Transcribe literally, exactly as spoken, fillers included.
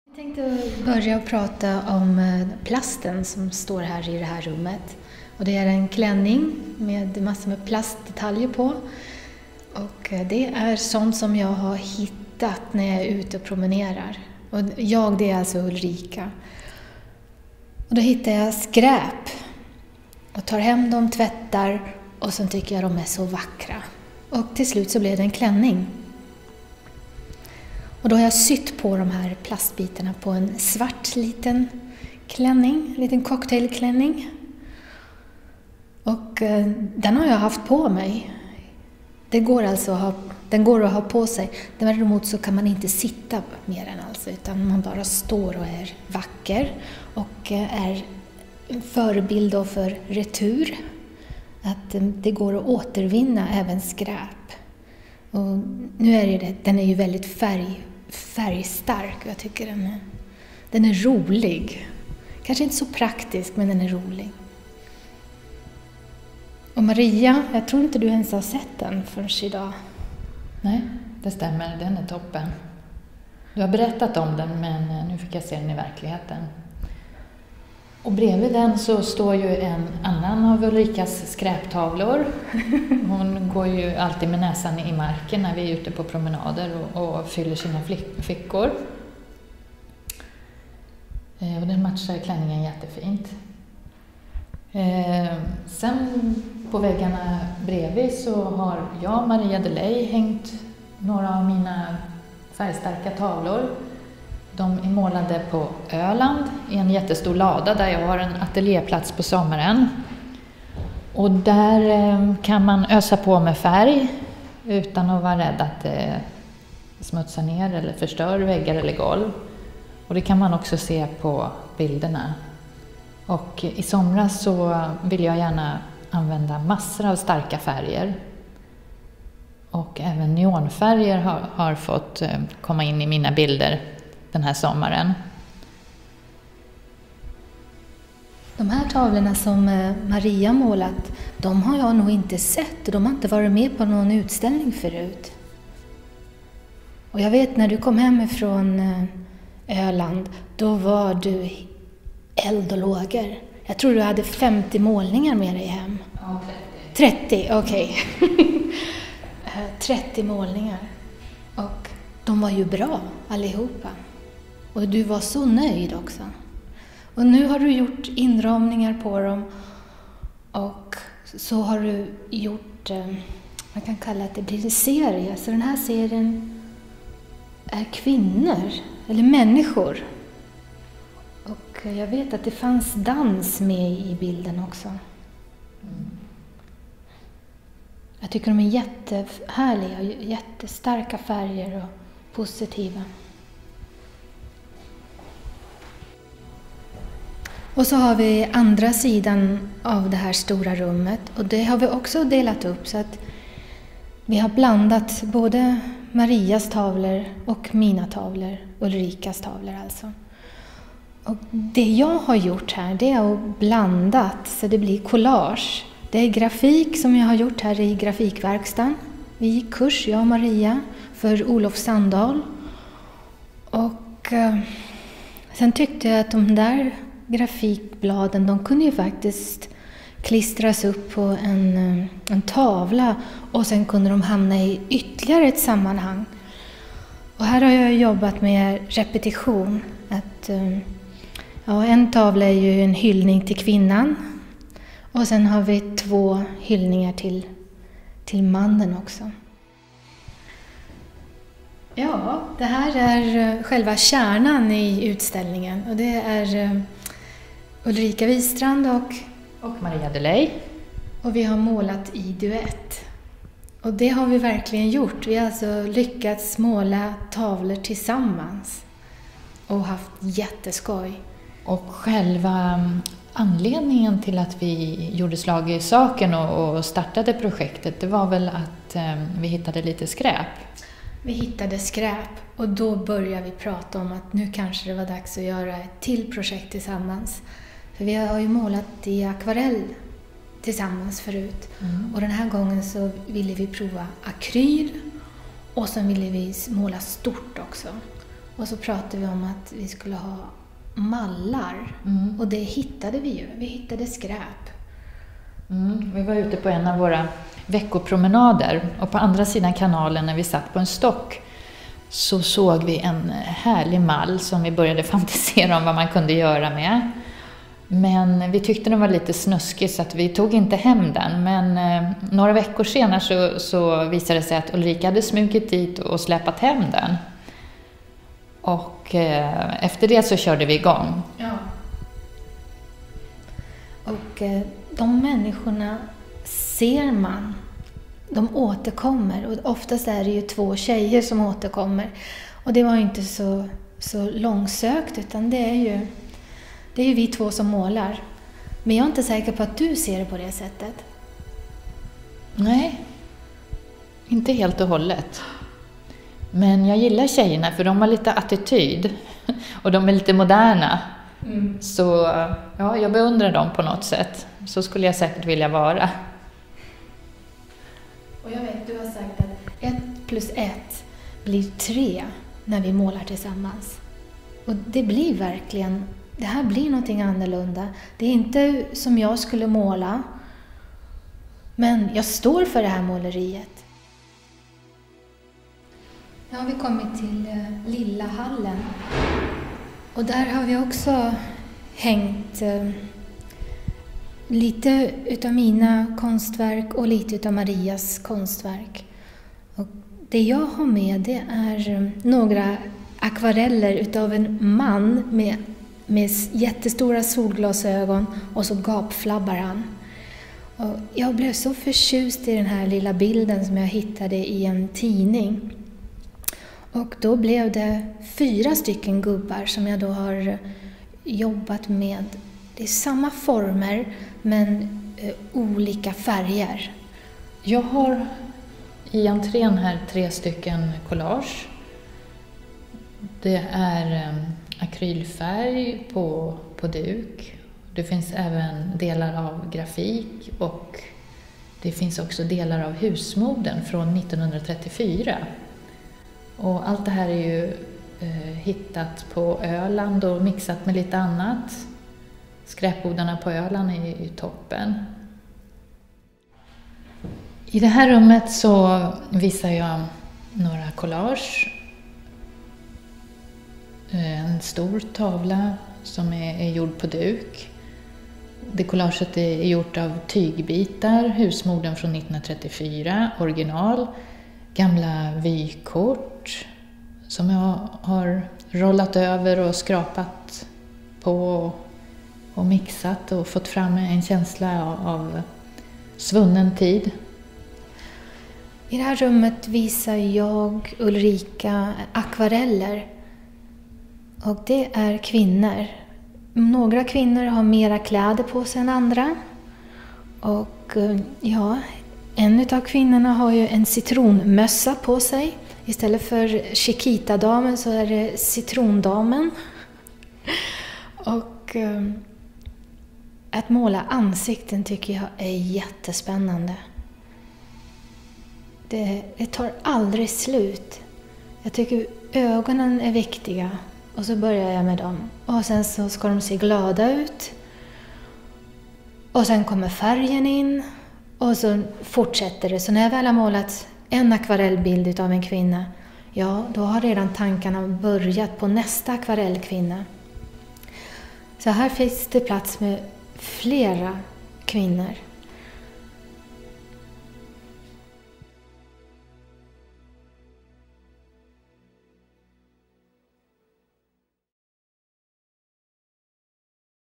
Jag tänkte börja prata om plasten som står här i det här rummet. Och det är en klänning med massor med plastdetaljer på. Och det är sånt som jag har hittat när jag är ute och promenerar. Och jag, det är alltså Ulrika. Och då hittar jag skräp. Och tar hem dem, tvättar och sen tycker jag de är så vackra. Och till slut så blev det en klänning. Och då har jag sytt på de här plastbitarna på en svart liten klänning, en liten cocktailklänning. Och eh, den har jag haft på mig. Det går alltså att ha, den går att ha på sig. Däremot så kan man inte sitta med den alltså, utan man bara står och är vacker. Och eh, är en förebild då för retur. Att eh, det går att återvinna även skräp. Och nu är det, den är ju väldigt färg, färgstark. Jag tycker den är, den är rolig. Kanske inte så praktisk, men den är rolig. Och Maria, jag tror inte du ens har sett den förrän idag. Nej, det stämmer. Den är toppen. Du har berättat om den, men nu fick jag se den i verkligheten. Och bredvid den så står ju en annan av Ulrikas skräptavlor. Hon går ju alltid med näsan i marken när vi är ute på promenader och, och fyller sina fickor. Eh, och den matchar klänningen jättefint. Eh, sen på väggarna bredvid så har jag, Maria Delay, hängt några av mina färgstarka tavlor. De är målade på Öland i en jättestor lada där jag har en ateljéplats på sommaren. Och där kan man ösa på med färg utan att vara rädd att det smutsar ner eller förstör väggar eller golv. Och det kan man också se på bilderna. Och i somras så vill jag gärna använda massor av starka färger. Och även neonfärger har, har fått komma in i mina bilder den här sommaren. De här tavlorna som Maria målat, de har jag nog inte sett. De har inte varit med på någon utställning förut. Och jag vet när du kom hem från Öland, då var du eld och lågor. Jag tror du hade femtio målningar med dig hem. Ja, trettio. trettio, okej. Okay. trettio målningar. Och de var ju bra allihopa. Och du var så nöjd också. Och nu har du gjort inramningar på dem. Och så har du gjort, man kan kalla det, det blir en serie. Så den här serien är kvinnor, eller människor. Och jag vet att det fanns dans med i bilden också. Mm. Jag tycker de är jättehärliga, jättestarka färger och positiva. Och så har vi andra sidan av det här stora rummet. Och det har vi också delat upp så att vi har blandat både Marias tavlor och mina tavlor, Ulrikas tavlor alltså. Och det jag har gjort här, det är att blandat så det blir collage. Det är grafik som jag har gjort här i grafikverkstan. Vi gick kurs, jag och Maria, för Olof Sandahl. Och eh, sen tyckte jag att de där grafikbladen, de kunde ju faktiskt klistras upp på en, en tavla och sen kunde de hamna i ytterligare ett sammanhang. Och här har jag jobbat med repetition. Att, ja, en tavla är ju en hyllning till kvinnan och sen har vi två hyllningar till, till mannen också. Ja, det här är själva kärnan i utställningen och det är Ulrika Wistrand och, och Maria Delay. Och vi har målat i duett. Och det har vi verkligen gjort. Vi har alltså lyckats måla tavlor tillsammans och haft jätteskoj. Och själva anledningen till att vi gjorde slag i saken och startade projektet, det var väl att vi hittade lite skräp. Vi hittade skräp och då började vi prata om att nu kanske det var dags att göra ett till projekt tillsammans. För vi har ju målat i akvarell tillsammans förut. Mm. Och den här gången så ville vi prova akryl och sen ville vi måla stort också. Och så pratade vi om att vi skulle ha mallar. Mm. Och det hittade vi ju. Vi hittade skräp. Mm. Vi var ute på en av våra veckopromenader. Och på andra sidan kanalen när vi satt på en stock så såg vi en härlig mall som vi började fantisera om vad man kunde göra med. Men vi tyckte den var lite snuskig så att vi tog inte hem den. Men eh, några veckor senare så, så visade det sig att Ulrika hade smugit dit och släpat hem den. Och eh, efter det så körde vi igång. Ja. Och eh, de människorna ser man. De återkommer. Och oftast är det ju två tjejer som återkommer. Och det var ju inte så, så långsökt utan det är ju... Det är ju vi två som målar. Men jag är inte säker på att du ser det på det sättet. Nej, inte helt och hållet. Men jag gillar tjejerna för de har lite attityd. Och de är lite moderna. Mm. Så ja, jag beundrar dem på något sätt. Så skulle jag säkert vilja vara. Och jag vet, du har sagt att ett plus ett blir tre när vi målar tillsammans. Och det blir verkligen... Det här blir någonting annorlunda. Det är inte som jag skulle måla. Men jag står för det här måleriet. Nu har vi kommit till eh, lilla hallen. Och där har vi också hängt eh, lite utav mina konstverk och lite utav Marias konstverk. Och det jag har med det är eh, några akvareller utav en man med med jättestora solglasögon och så gapflabbar han. Och jag blev så förtjust i den här lilla bilden som jag hittade i en tidning. Och då blev det fyra stycken gubbar som jag då har jobbat med. Det är samma former men eh, olika färger. Jag har i entrén här tre stycken collage. Det är eh, akrylfärg på, på duk. Det finns även delar av grafik och det finns också delar av husmodern från nittonhundratrettiofyra. Och allt det här är ju eh, hittat på Öland och mixat med lite annat. Skräpbodarna på Öland är ju toppen. I det här rummet så visar jag några collage. En stor tavla som är, är gjord på duk. Det collaget är gjort av tygbitar, husmodern från nittonhundratrettiofyra, original, gamla vykort som jag har rollat över och skrapat på och mixat och fått fram en känsla av, av svunnen tid. I det här rummet visar jag Ulrika akvareller. Och det är kvinnor. Några kvinnor har mera kläder på sig än andra. Och ja, en av kvinnorna har ju en citronmössa på sig. Istället för Chiquita-damen så är det citrondamen. Och att måla ansikten tycker jag är jättespännande. Det, det tar aldrig slut. Jag tycker ögonen är viktiga. Och så börjar jag med dem. Och sen så ska de se glada ut. Och sen kommer färgen in. Och så fortsätter det. Så när jag väl har målat en akvarellbild av en kvinna. Ja, då har redan tankarna börjat på nästa akvarellkvinna. Så här finns det plats med flera kvinnor.